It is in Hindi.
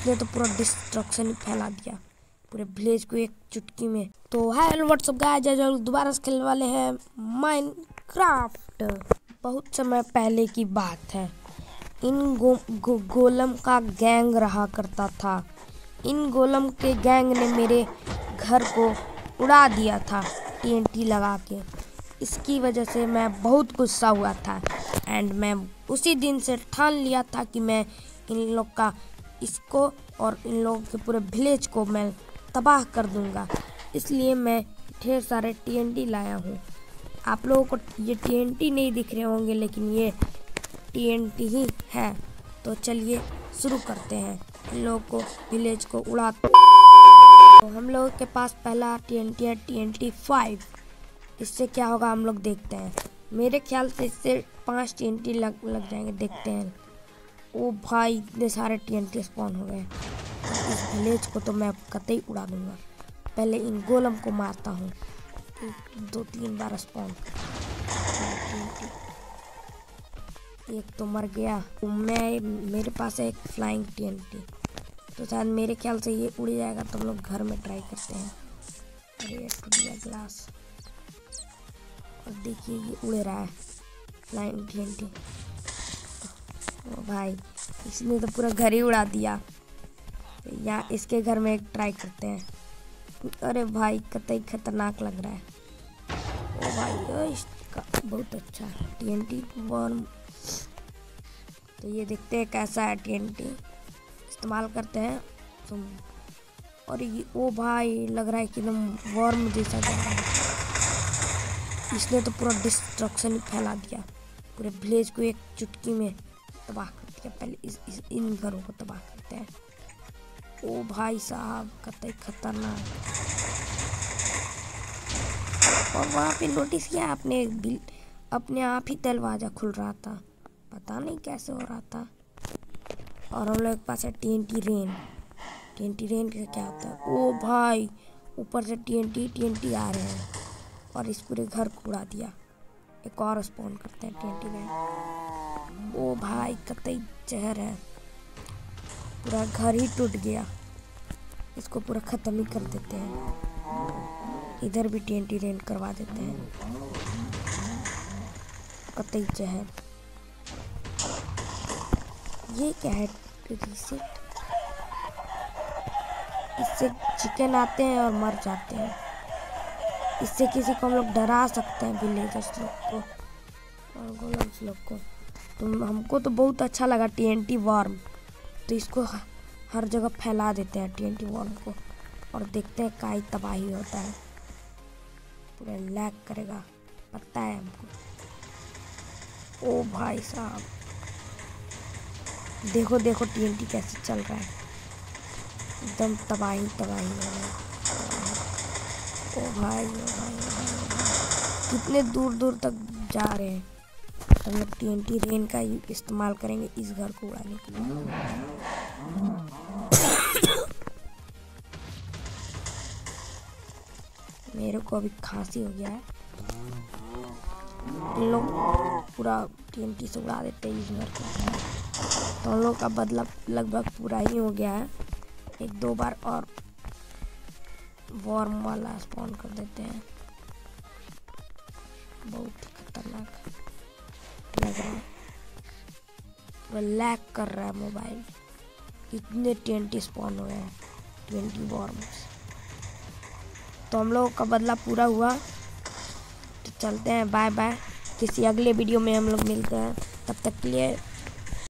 इसने तो पूरा डिस्ट्रक्शन ही फैला दिया पूरे विलेज को एक चुटकी में। तो हेलो व्हाट्सअप गाइस, आज हम दोबारा से खेलने वाले हैं माइनक्राफ्ट। बहुत समय पहले की बात है। इन गोलम का गैंग रहा करता था। इन गोलम के गैंग ने मेरे घर को उड़ा दिया था टीएनटी लगा के। इसकी वजह से मैं बहुत गुस्सा हुआ था एंड मैं उसी दिन से ठान लिया था कि मैं इन लोग का इसको और इन लोगों के पूरे विलेज को मैं तबाह कर दूंगा। इसलिए मैं ढेर सारे टीएनटी लाया हूँ। आप लोगों को ये टीएनटी नहीं दिख रहे होंगे, लेकिन ये टीएनटी ही है। तो चलिए शुरू करते हैं इन लोगों को विलेज को उड़ाते। तो हम लोगों के पास पहला टीएनटी है TNT 5। इससे क्या होगा हम लोग देखते हैं। मेरे ख्याल से इससे 5 TNT लग जाएंगे, देखते हैं। ओ भाई, इतने सारे TNT स्पॉन हो गए। इस विलेज को तो मैं कतई उड़ा दूंगा। पहले इन गोलम को मारता हूँ। 2-3 बार स्पॉन। एक तो मर गया। मेरे पास है एक फ्लाइंग TNT, तो शायद मेरे ख्याल से ये उड़ जाएगा। तो हम लोग घर में ट्राई करते हैं। अरे टूट गया ग्लास। और देखिए ये उड़ रहा है फ्लाइंग TNT। ओ भाई, इसने तो पूरा घर ही उड़ा दिया। या इसके घर में एक ट्राई करते हैं। अरे भाई, कतई खतरनाक लग रहा है। ओ भाई, इसका बहुत अच्छा TNT बॉम्ब। तो ये देखते हैं कैसा है TNT, इस्तेमाल करते हैं। और ये ओ भाई, लग रहा है कि एकदम वॉर्म जैसा जा रहा है। इसने तो पूरा डिस्ट्रक्शन ही फैला दिया पूरे विलेज को एक चुटकी में तबाह कर दिया। पहले इन घरों को तबाह करते हैं। ओ भाई साहब, कतई खतरनाक। और वहाँ पे नोटिस किया आपने, अपने आप ही दरवाजा खुल रहा था, पता नहीं कैसे हो रहा था। और हम लोग के पास है TNT रेन। TNT रेन का क्या होता है? ओ भाई, ऊपर से TNT आ रहे हैं और इस पूरे घर को उड़ा दिया। एक और स्पॉन करते हैं TNT रेन। ओ भाई, कतई जहर है। पूरा घर ही टूट गया। इसको पूरा ख़त्म ही कर देते हैं। इधर भी TNT रेन करवा देते हैं। कतई जहर। ये क्या है? रिसेट। इससे चिकन आते हैं और मर जाते हैं। इससे किसी को हम लोग डरा सकते हैं, विलेजर्स लोग को और गोलम्स लोग को। तो हमको तो बहुत अच्छा लगा TNT वॉर्म। तो इसको हर जगह फैला देते हैं TNT वॉर्म को, और देखते हैं काई तबाही होता है। पूरा लैग करेगा, पता है हमको। ओ भाई साहब, देखो देखो TNT कैसे चल रहा है। एकदम तबाही हो रहा है। ओ भाई, कितने दूर दूर तक जा रहे हैं। हम लोग TNT रेन का इस्तेमाल करेंगे इस घर को उड़ाने के लिए। मेरे को अभी खांसी हो गया है। इन लोग पूरा TNT से उड़ा देते हैं इस घर को। तो हम लोग का बदला लगभग पूरा ही हो गया है। 1-2 बार और वॉर्म वाला स्पॉन कर देते हैं। बहुत ही खतरनाक लग रहा है। पूरा लैग कर रहा है मोबाइल। इतने TNT स्पॉन हुए हैं, TNT वॉर्म्स। तो हम लोगों का बदला पूरा हुआ। तो चलते हैं, बाय बाय। किसी अगले वीडियो में हम लोग मिलते हैं। तब तक के लिए